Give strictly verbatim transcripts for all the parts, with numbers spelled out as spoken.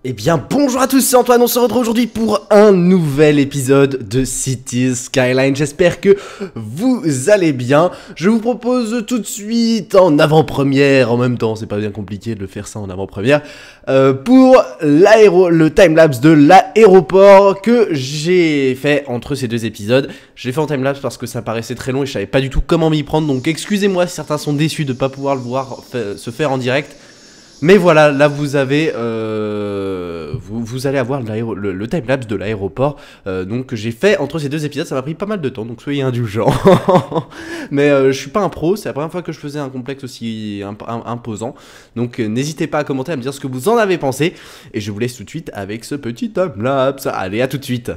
Eh bien bonjour à tous, c'est Antoine, on se retrouve aujourd'hui pour un nouvel épisode de Cities Skyline. J'espère que vous allez bien. Je vous propose tout de suite en avant-première, en même temps c'est pas bien compliqué de le faire ça en avant-première, euh, pour l'aéro, le timelapse de l'aéroport que j'ai fait entre ces deux épisodes. Je l'ai fait en timelapse parce que ça paraissait très long et je savais pas du tout comment m'y prendre, donc excusez-moi si certains sont déçus de pas pouvoir le voir se faire en direct. Mais voilà, là vous avez, euh, vous, vous allez avoir le, le timelapse de l'aéroport, euh, donc que j'ai fait entre ces deux épisodes. Ça m'a pris pas mal de temps, donc soyez indulgents. Mais euh, je suis pas un pro, c'est la première fois que je faisais un complexe aussi imp imp imposant, donc euh, n'hésitez pas à commenter, à me dire ce que vous en avez pensé, et je vous laisse tout de suite avec ce petit timelapse. Allez, à tout de suite.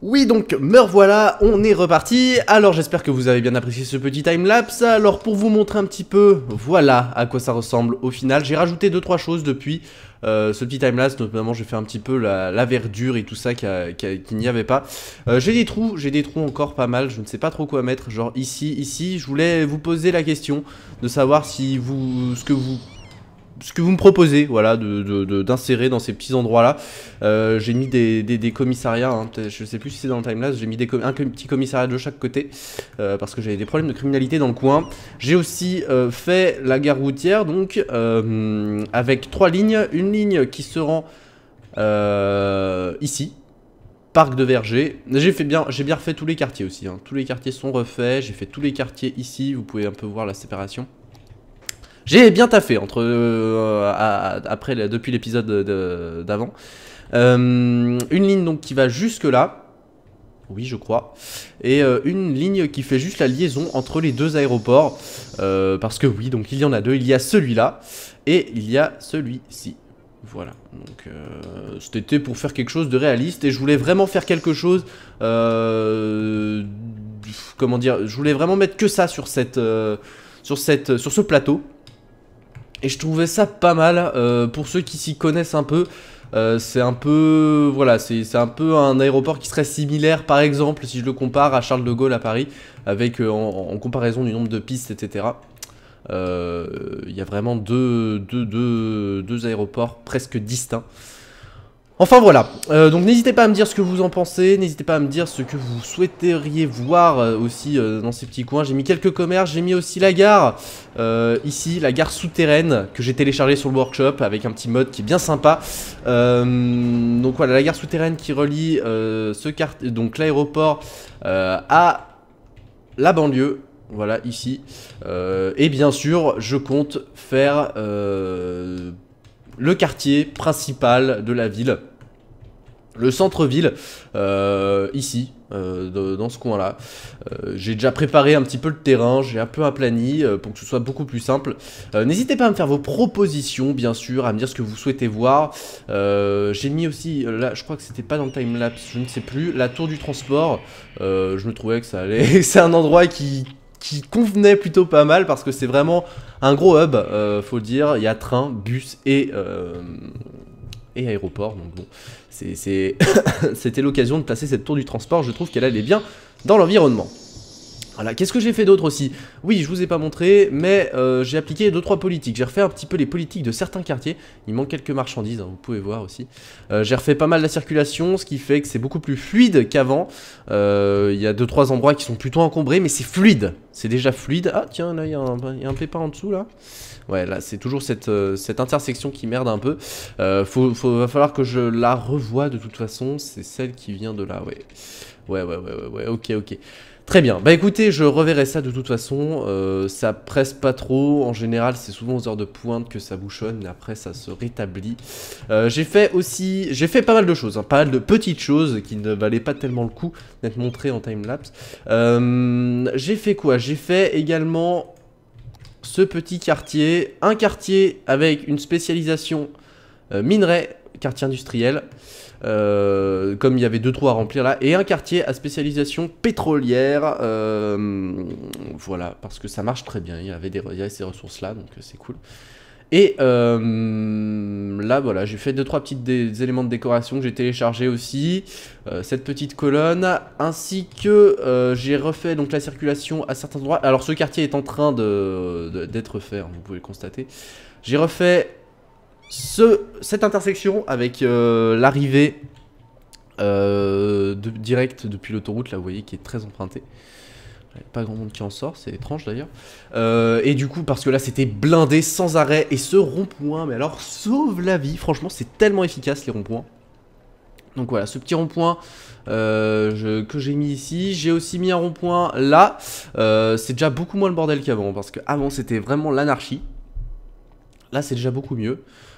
Oui, donc me revoilà, on est reparti. Alors j'espère que vous avez bien apprécié ce petit timelapse. Alors pour vous montrer un petit peu, voilà à quoi ça ressemble au final. J'ai rajouté deux trois choses depuis euh, ce petit timelapse, notamment j'ai fait un petit peu la, la verdure et tout ça qu'il qui n'y avait pas. Euh, j'ai des trous, j'ai des trous encore pas mal, je ne sais pas trop quoi mettre. Genre ici, ici, je voulais vous poser la question de savoir si vous, ce que vous... ce que vous me proposez, voilà, d'insérer de, de, dans ces petits endroits-là. Euh, j'ai mis des, des, des commissariats, hein, je sais plus si c'est dans le timelapse, j'ai mis des, un petit commissariat de chaque côté, euh, parce que j'avais des problèmes de criminalité dans le coin. J'ai aussi euh, fait la gare routière, donc, euh, avec trois lignes. Une ligne qui se rend euh, ici, parc de Verger. J'ai fait bien, j'ai bien refait tous les quartiers aussi, hein. Tous les quartiers sont refaits, j'ai fait tous les quartiers ici, vous pouvez un peu voir la séparation. J'ai bien taffé entre euh, à, à, après depuis l'épisode d'avant. Euh, une ligne donc qui va jusque là, oui je crois, et euh, une ligne qui fait juste la liaison entre les deux aéroports, euh, parce que oui donc il y en a deux, il y a celui-là et il y a celui-ci. Voilà, donc euh, c'était pour faire quelque chose de réaliste et je voulais vraiment faire quelque chose, euh, comment dire, je voulais vraiment mettre que ça sur cette, euh, sur cette, sur ce plateau. Et je trouvais ça pas mal, euh, pour ceux qui s'y connaissent un peu, euh, c'est un peu, voilà, c'est un peu un aéroport qui serait similaire par exemple, si je le compare à Charles de Gaulle à Paris, avec euh, en, en comparaison du nombre de pistes, et cetera. Il euh, y a vraiment deux, deux, deux, deux aéroports presque distincts. Enfin voilà, euh, donc n'hésitez pas à me dire ce que vous en pensez, n'hésitez pas à me dire ce que vous souhaiteriez voir euh, aussi euh, dans ces petits coins. J'ai mis quelques commerces, j'ai mis aussi la gare, euh, ici, la gare souterraine que j'ai téléchargée sur le workshop avec un petit mode qui est bien sympa. Euh, donc voilà, la gare souterraine qui relie euh, ce quart- donc l'aéroport euh, à la banlieue. Voilà, ici. Euh, et bien sûr, je compte faire euh, le quartier principal de la ville. Le centre-ville, euh, ici, euh, de, dans ce coin-là. Euh, j'ai déjà préparé un petit peu le terrain, j'ai un peu aplani euh, pour que ce soit beaucoup plus simple. Euh, N'hésitez pas à me faire vos propositions, bien sûr, à me dire ce que vous souhaitez voir. Euh, j'ai mis aussi, là, je crois que c'était pas dans le timelapse, je ne sais plus, la tour du transport. Euh, je me trouvais que ça allait... C'est un endroit qui... qui convenait plutôt pas mal parce que c'est vraiment un gros hub, euh, faut le dire. Il y a train, bus et, euh, et aéroport, donc bon, c'était l'occasion de placer cette tour du transport. Je trouve qu'elle allait bien dans l'environnement. Voilà, qu'est-ce que j'ai fait d'autre aussi? Oui, je vous ai pas montré, mais euh, j'ai appliqué deux trois politiques. J'ai refait un petit peu les politiques de certains quartiers. Il manque quelques marchandises, hein, vous pouvez voir aussi. Euh, j'ai refait pas mal la circulation, ce qui fait que c'est beaucoup plus fluide qu'avant. Euh, il y a deux trois endroits qui sont plutôt encombrés, mais c'est fluide. C'est déjà fluide. Ah tiens, là il y, y a un pépin en dessous là. Ouais, là c'est toujours cette, euh, cette intersection qui merde un peu. Euh, faut, faut, va falloir que je la revoie de toute façon. C'est celle qui vient de là, ouais. Ouais, ouais, ouais, ouais, ouais, ok, ok. Très bien, bah écoutez, je reverrai ça de toute façon, euh, ça presse pas trop, en général c'est souvent aux heures de pointe que ça bouchonne, mais après ça se rétablit. Euh, j'ai fait aussi, j'ai fait pas mal de choses, hein, pas mal de petites choses qui ne valaient pas tellement le coup d'être montrées en timelapse. Euh, j'ai fait quoi? J'ai fait également ce petit quartier, un quartier avec une spécialisation euh, minerai, quartier industriel. Euh, comme il y avait deux trous à remplir là, et un quartier à spécialisation pétrolière, euh, voilà, parce que ça marche très bien, il y avait, des, il y avait ces ressources là, donc c'est cool. Et euh, là voilà, j'ai fait deux trois petits des éléments de décoration que j'ai téléchargé aussi, euh, cette petite colonne, ainsi que euh, j'ai refait donc la circulation à certains endroits. Alors ce quartier est en train de, de, d'être fait, hein, vous pouvez le constater. J'ai refait Ce, cette intersection avec euh, l'arrivée euh, de, direct depuis l'autoroute, là vous voyez, qui est très empruntée. Pas grand monde qui en sort, c'est étrange d'ailleurs. Euh, et du coup, parce que là c'était blindé sans arrêt, et ce rond-point, mais alors sauve la vie, franchement c'est tellement efficace les ronds-points. Donc voilà, ce petit rond-point euh, que j'ai mis ici. J'ai aussi mis un rond-point là. Euh, c'est déjà beaucoup moins le bordel qu'avant, parce qu'avant c'était vraiment l'anarchie. Là c'est déjà beaucoup mieux.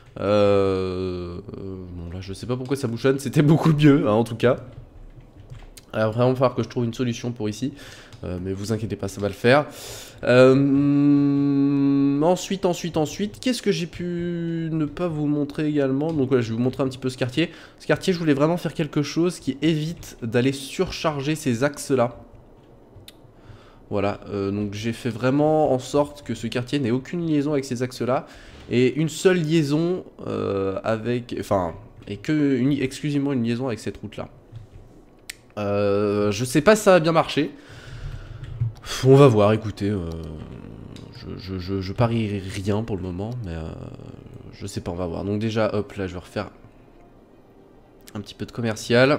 Euh, bon là je sais pas pourquoi ça bouchonne, c'était beaucoup mieux hein, en tout cas. Il va vraiment falloir que je trouve une solution pour ici, euh, mais vous inquiétez pas, ça va le faire. Euh, Euh, ensuite, ensuite, ensuite, qu'est-ce que j'ai pu ne pas vous montrer également? Donc voilà, je vais vous montrer un petit peu ce quartier. Ce quartier, je voulais vraiment faire quelque chose qui évite d'aller surcharger ces axes-là. Voilà, euh, donc j'ai fait vraiment en sorte que ce quartier n'ait aucune liaison avec ces axes-là. Et une seule liaison euh, avec... Enfin, et que une, exclusivement une liaison avec cette route-là. Euh, je sais pas si ça va bien marcher. On va voir, écoutez. Euh, je, je, je, je parie rien pour le moment, mais euh, je sais pas, on va voir. Donc déjà, hop, là je vais refaire un petit peu de commercial.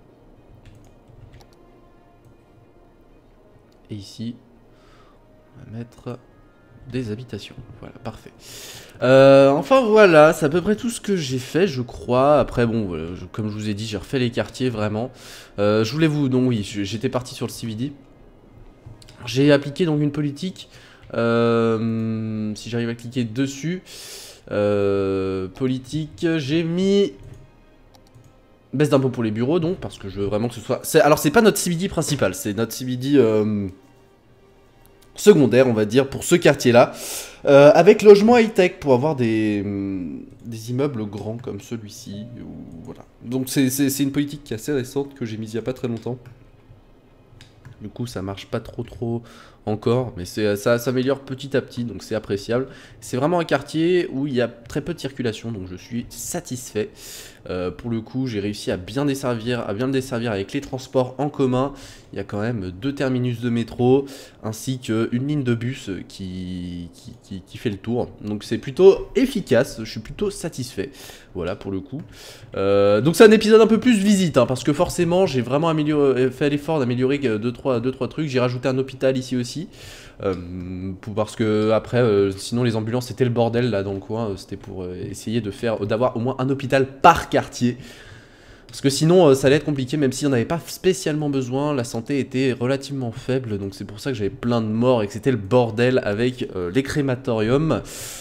Et ici, on va mettre des habitations. Voilà, parfait. Euh, enfin voilà, c'est à peu près tout ce que j'ai fait, je crois. Après, bon, voilà, je, comme je vous ai dit, j'ai refait les quartiers, vraiment. Euh, je voulais vous... Donc oui, j'étais parti sur le C B D. J'ai appliqué donc une politique. Euh, si j'arrive à cliquer dessus. Euh, politique, j'ai mis... Baisse d'impôt pour les bureaux, donc, parce que je veux vraiment que ce soit... Alors, c'est pas notre C B D principal, c'est notre C B D euh, secondaire, on va dire, pour ce quartier-là. Euh, avec logement high-tech, pour avoir des, des immeubles grands comme celui-ci. Voilà. Donc, c'est une politique qui est assez récente, que j'ai mise il n'y a pas très longtemps. Du coup, ça marche pas trop trop encore, mais ça s'améliore petit à petit, donc c'est appréciable. C'est vraiment un quartier où il y a très peu de circulation, donc je suis satisfait. Euh, pour le coup, j'ai réussi à bien desservir, à bien me desservir avec les transports en commun. Il y a quand même deux terminus de métro, ainsi qu'une ligne de bus qui, qui, qui, qui fait le tour. Donc c'est plutôt efficace, je suis plutôt satisfait. Voilà, pour le coup. Euh, donc c'est un épisode un peu plus visite, hein, parce que forcément, j'ai vraiment amélioré, fait l'effort d'améliorer deux trois trucs. J'ai rajouté un hôpital ici aussi. Euh, pour, parce que après euh, sinon les ambulances c'était le bordel là dans le coin, euh, c'était pour euh, essayer de faire d'avoir au moins un hôpital par quartier, parce que sinon euh, ça allait être compliqué, même si on n'avait pas spécialement besoin, la santé était relativement faible, donc c'est pour ça que j'avais plein de morts et que c'était le bordel avec euh, les crématoriums.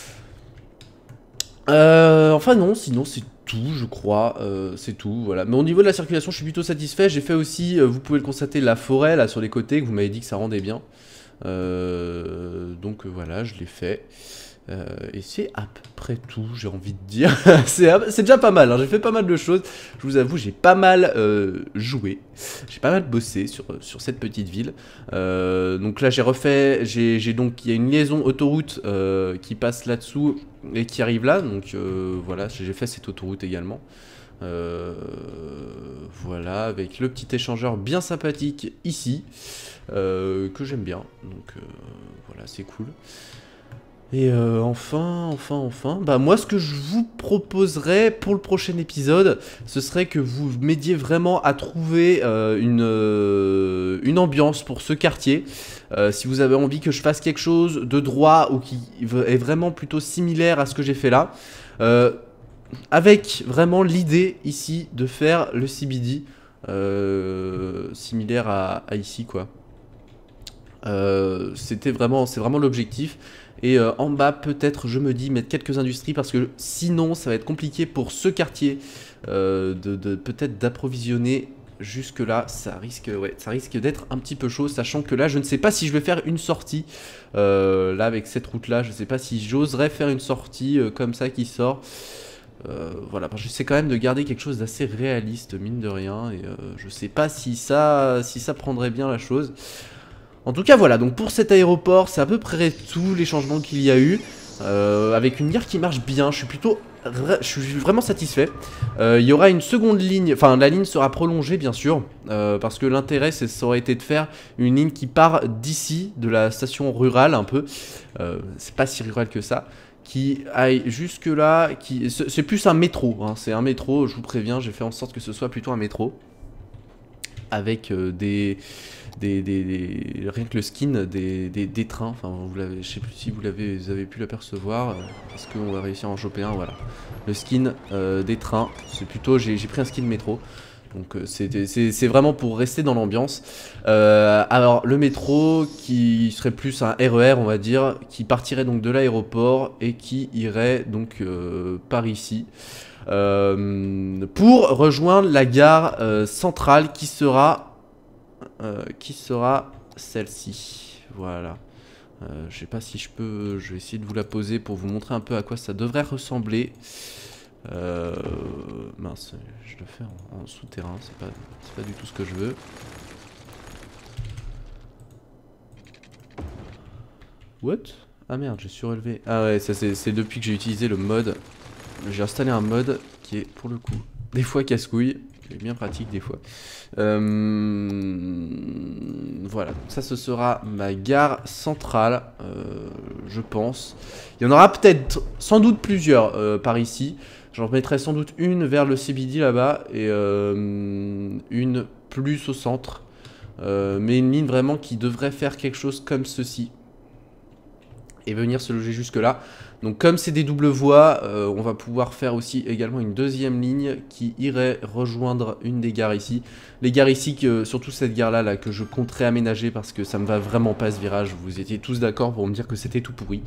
Euh, enfin non, sinon c'est tout, je crois, euh, c'est tout, voilà. Mais au niveau de la circulation, je suis plutôt satisfait. J'ai fait aussi, euh, vous pouvez le constater, la forêt là sur les côtés, que vous m'avez dit que ça rendait bien. Euh, donc euh, voilà, je l'ai fait. Euh, et c'est à peu près tout, j'ai envie de dire. C'est déjà pas mal, hein. J'ai fait pas mal de choses. Je vous avoue, j'ai pas mal euh, joué. J'ai pas mal bossé sur, sur cette petite ville. Euh, donc là, j'ai refait. J'ai donc, il y a une liaison autoroute euh, qui passe là-dessous et qui arrive là. Donc euh, voilà, j'ai fait cette autoroute également. Euh, voilà, avec le petit échangeur bien sympathique ici. Euh, que j'aime bien, donc euh, voilà, c'est cool. Et euh, enfin, enfin, enfin, bah moi ce que je vous proposerais pour le prochain épisode, ce serait que vous m'aidiez vraiment à trouver euh, une, euh, une ambiance pour ce quartier. Euh, si vous avez envie que je fasse quelque chose de droit ou qui est vraiment plutôt similaire à ce que j'ai fait là, euh, avec vraiment l'idée ici de faire le C B D euh, similaire à, à ici quoi. Euh, c'était vraiment, c'est vraiment l'objectif. Et euh, en bas, peut-être, je me dis, mettre quelques industries, parce que sinon, ça va être compliqué pour ce quartier euh, de, de peut-être d'approvisionner jusque là. Ça risque, ouais, ça risque d'être un petit peu chaud, sachant que là, je ne sais pas si je vais faire une sortie. Euh, là, avec cette route-là, je ne sais pas si j'oserais faire une sortie euh, comme ça qui sort. Euh, voilà, parce que j'essaie quand même de garder quelque chose d'assez réaliste, mine de rien. Et euh, je sais pas si ça, si ça prendrait bien la chose. En tout cas voilà, donc pour cet aéroport, c'est à peu près tous les changements qu'il y a eu, euh, avec une gare qui marche bien, je suis plutôt, je suis vraiment satisfait. Euh, il y aura une seconde ligne, enfin la ligne sera prolongée bien sûr, euh, parce que l'intérêt ça aurait été de faire une ligne qui part d'ici, de la station rurale un peu, euh, c'est pas si rural que ça, qui aille jusque là, qui c'est plus un métro, hein, c'est un métro, je vous préviens, j'ai fait en sorte que ce soit plutôt un métro, avec euh, des... Des, des, des, rien que le skin des, des, des trains, enfin vous l'avez, je sais plus si vous l'avez, vous avez pu l'apercevoir, euh, est-ce qu'on va réussir à en choper un, voilà. Le skin euh, des trains, c'est plutôt, j'ai pris un skin métro, donc euh, c'est vraiment pour rester dans l'ambiance. Euh, alors le métro qui serait plus un R E R on va dire, qui partirait donc de l'aéroport et qui irait donc euh, par ici. Euh, pour rejoindre la gare euh, centrale qui sera... Euh, qui sera celle-ci. Voilà. Euh, je sais pas si je peux... Je vais essayer de vous la poser pour vous montrer un peu à quoi ça devrait ressembler. Euh, mince, je le fais en, en souterrain, c'est pas, c'est pas du tout ce que je veux. What? Ah merde, j'ai surélevé. Ah ouais, ça c'est depuis que j'ai utilisé le mode. J'ai installé un mode qui est pour le coup des fois casse-couille, qui est bien pratique des fois. Euh, voilà, donc ça ce sera ma gare centrale, euh, je pense. Il y en aura peut-être, sans doute plusieurs euh, par ici. J'en mettrai sans doute une vers le C B D là-bas et euh, une plus au centre. Euh, mais une ligne vraiment qui devrait faire quelque chose comme ceci. Et venir se loger jusque là. Donc comme c'est des doubles voies, euh, on va pouvoir faire aussi également une deuxième ligne qui irait rejoindre une des gares ici. Les gares ici, que, surtout cette gare là, là que je compterais aménager parce que ça me va vraiment pas ce virage. Vous étiez tous d'accord pour me dire que c'était tout pourri.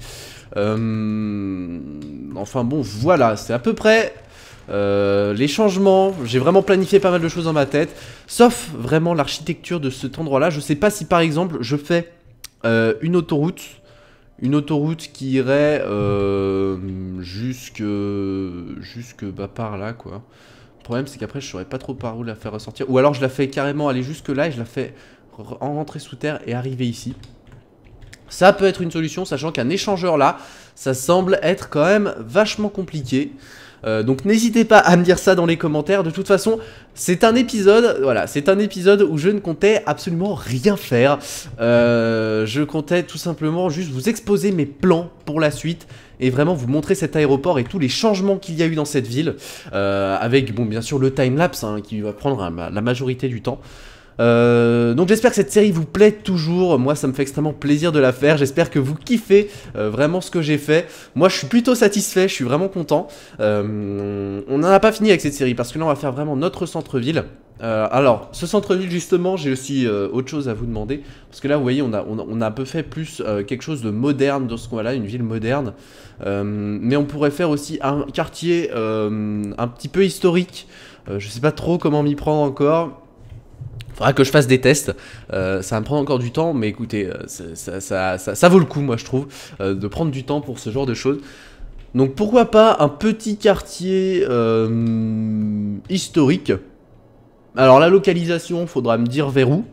Euh, enfin bon, voilà, c'est à peu près... Euh, les changements, j'ai vraiment planifié pas mal de choses dans ma tête. Sauf vraiment l'architecture de cet endroit là. Je sais pas si par exemple je fais euh, une autoroute... Une autoroute qui irait euh, jusque, jusque bah, par là quoi. Le problème c'est qu'après je saurais pas trop par où la faire ressortir. Ou alors je la fais carrément aller jusque là et je la fais en rentrer sous terre et arriver ici. Ça peut être une solution, sachant qu'un échangeur là, ça semble être quand même vachement compliqué. Euh, donc n'hésitez pas à me dire ça dans les commentaires. De toute façon, c'est un épisode, voilà, c'est un épisode où je ne comptais absolument rien faire. Euh, je comptais tout simplement juste vous exposer mes plans pour la suite et vraiment vous montrer cet aéroport et tous les changements qu'il y a eu dans cette ville, euh, avec bon bien sûr le timelapse hein, qui va prendre hein, la majorité du temps. Euh, donc j'espère que cette série vous plaît toujours. Moi ça me fait extrêmement plaisir de la faire. J'espère que vous kiffez euh, vraiment ce que j'ai fait. Moi je suis plutôt satisfait, je suis vraiment content. euh, On n'en a pas fini avec cette série parce que là on va faire vraiment notre centre-ville. euh, Alors ce centre-ville justement, j'ai aussi euh, autre chose à vous demander. Parce que là vous voyez on a, on a, on a un peu fait plus euh, quelque chose de moderne dans ce coin-là, une ville moderne. euh, Mais on pourrait faire aussi un quartier euh, un petit peu historique. euh, Je sais pas trop comment m'y prendre encore. Faudra que je fasse des tests, euh, ça va me prendre encore du temps, mais écoutez, euh, ça, ça, ça, ça vaut le coup, moi je trouve, euh, de prendre du temps pour ce genre de choses. Donc pourquoi pas un petit quartier euh, historique. Alors la localisation, faudra me dire vers où.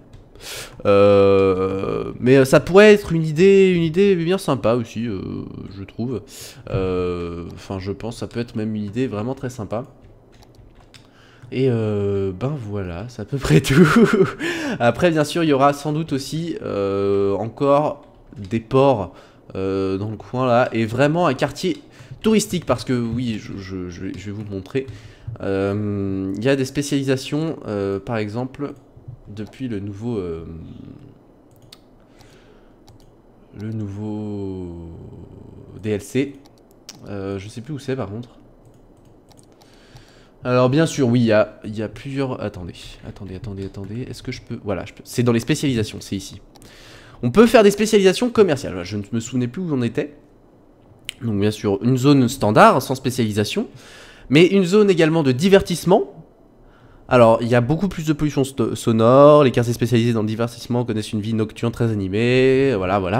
Euh, mais ça pourrait être une idée, une idée bien sympa aussi, euh, je trouve. Euh, enfin, je pense que ça peut être même une idée vraiment très sympa. Et euh, ben voilà, c'est à peu près tout. Après bien sûr il y aura sans doute aussi euh, encore des ports euh, dans le coin là. Et vraiment un quartier touristique parce que oui, je, je, je, vais, je vais vous le montrer. euh, Il y a des spécialisations euh, par exemple depuis le nouveau euh, Le nouveau D L C. euh, Je sais plus où c'est par contre. Alors bien sûr, oui, il y a, y a plusieurs... Attendez, attendez, attendez, attendez. Est-ce que je peux... Voilà, je peux... c'est dans les spécialisations, c'est ici. On peut faire des spécialisations commerciales. Je ne me souvenais plus où on était. Donc bien sûr, une zone standard, sans spécialisation. Mais une zone également de divertissement. Alors, il y a beaucoup plus de pollution sonore. Les quartiers spécialisés dans le divertissement connaissent une vie nocturne très animée. Voilà, voilà.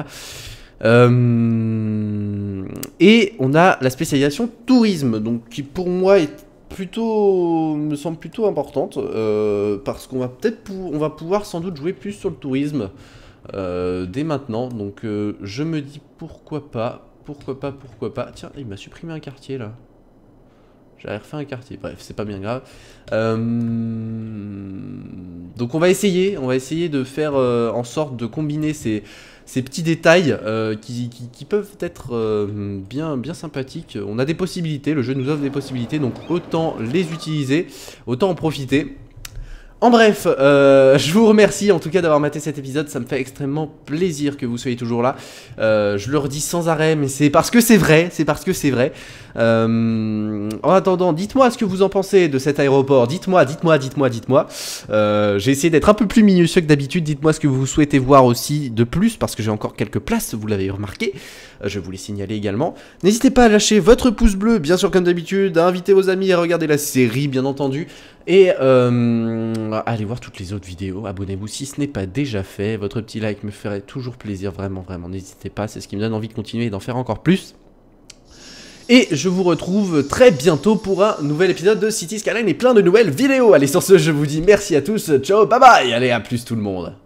Euh... Et on a la spécialisation tourisme. Donc qui pour moi est... plutôt, me semble plutôt importante euh, parce qu'on va peut-être on va pouvoir sans doute jouer plus sur le tourisme euh, dès maintenant. Donc euh, je me dis pourquoi pas, pourquoi pas, pourquoi pas. Tiens, il m'a supprimé un quartier là. J'avais refait un quartier. Bref, c'est pas bien grave. Euh, donc on va essayer, on va essayer de faire euh, en sorte de combiner ces Ces petits détails euh, qui, qui, qui peuvent être euh, bien, bien sympathiques. On a des possibilités, le jeu nous offre des possibilités, donc autant les utiliser, autant en profiter. En bref, euh, je vous remercie en tout cas d'avoir maté cet épisode, ça me fait extrêmement plaisir que vous soyez toujours là. Euh, je le redis sans arrêt, mais c'est parce que c'est vrai, c'est parce que c'est vrai. Euh, en attendant, dites-moi ce que vous en pensez de cet aéroport, dites-moi, dites-moi, dites-moi, dites-moi. Euh, j'ai essayé d'être un peu plus minutieux que d'habitude, dites-moi ce que vous souhaitez voir aussi de plus, parce que j'ai encore quelques places, vous l'avez remarqué. euh, je vais vous les signaler également. N'hésitez pas à lâcher votre pouce bleu, bien sûr comme d'habitude, à inviter vos amis à regarder la série, bien entendu. Et euh, allez voir toutes les autres vidéos, abonnez-vous si ce n'est pas déjà fait. Votre petit like me ferait toujours plaisir, vraiment, vraiment, n'hésitez pas, c'est ce qui me donne envie de continuer et d'en faire encore plus. Et je vous retrouve très bientôt pour un nouvel épisode de Cities Skyline et plein de nouvelles vidéos. Allez, sur ce, je vous dis merci à tous, ciao, bye bye, allez, à plus tout le monde.